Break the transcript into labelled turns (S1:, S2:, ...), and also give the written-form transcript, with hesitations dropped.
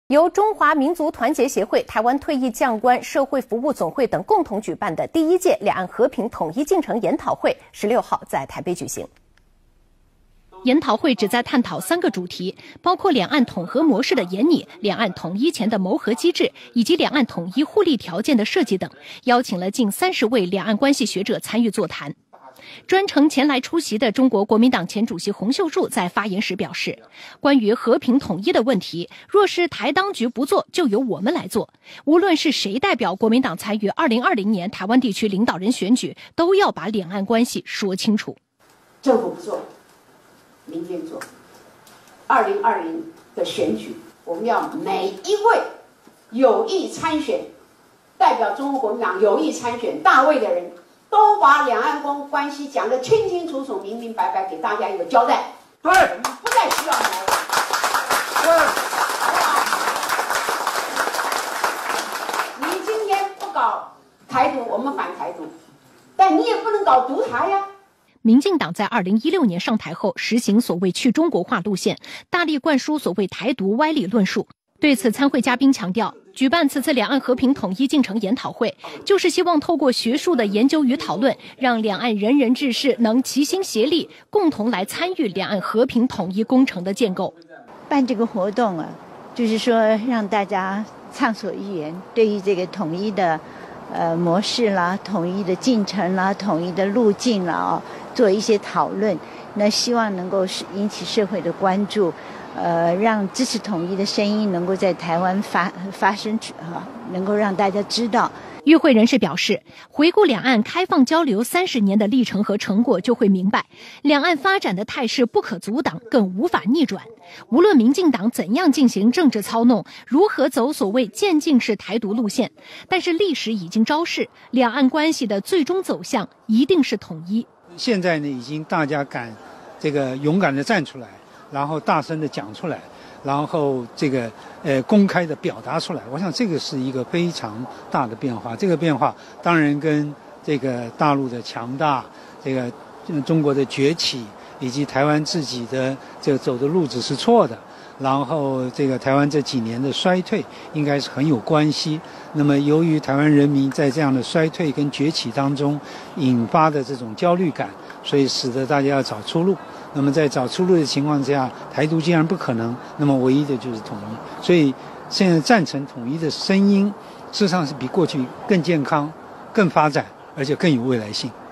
S1: 由中华民族团结协会、台湾退役将官社会服务总会等共同举办的第1届两岸和平统一进程研讨会16号在台北举行。
S2: 研讨会旨在探讨3个主题，包括两岸统合模式的研拟、两岸统一前的谋和机制，以及两岸统一互利条件的设计等，邀请了近30位两岸关系学者参与座谈。专程前来出席的中国国民党前主席洪秀柱在发言时表示，关于和平统一的问题，若是台当局不做，就由我们来做。无论是谁代表国民党参与2020年台湾地区领导人选举，都要把两岸关系说清楚。
S3: 政府不做，民间做。2020的选举，我们要每一位有意参选，代表中国国民党有意参选大位的人，都把两岸关系讲得清清楚楚、明明白白，给大家一个交代。对，我们不再需要谋。对，你今天不搞台独，我们反台独，但你也不能搞独台呀。
S2: 民进党在2016年上台后，实行所谓去中国化路线，大力灌输所谓台独歪理论述。对此，参会嘉宾强调，举办此次两岸和平统一进程研讨会，就是希望透过学术的研究与讨论，让两岸仁人志士能齐心协力，共同来参与两岸和平统一工程的建构。
S4: 办这个活动啊，就是说让大家畅所欲言，对于这个统一的模式啦、统一的进程啦、统一的路径啦做一些讨论，那希望能够引起社会的关注。让支持统一的声音能够在台湾发生能够让大家知道。
S2: 与会人士表示，回顾两岸开放交流30年的历程和成果，就会明白，两岸发展的态势不可阻挡，更无法逆转。无论民进党怎样进行政治操弄，如何走所谓渐进式台独路线，但是历史已经昭示，两岸关系的最终走向一定是统一。
S5: 现在呢，已经大家敢这个勇敢地站出来，然后大声地讲出来，然后这个公开地表达出来，我想这个是一个非常大的变化。这个变化当然跟这个大陆的强大，这个中国的崛起，以及台湾自己的这个走的路子是错的，然后这个台湾这几年的衰退应该是很有关系。那么由于台湾人民在这样的衰退跟崛起当中引发的这种焦虑感，所以使得大家要找出路。那么在找出路的情况之下，台独既然不可能，那么唯一的就是统一。所以现在赞成统一的声音，事实上是比过去更健康、更发展，而且更有未来性。